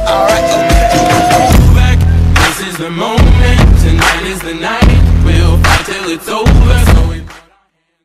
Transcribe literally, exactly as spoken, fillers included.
Alright, okay. Back. This is the moment, tonight is the night.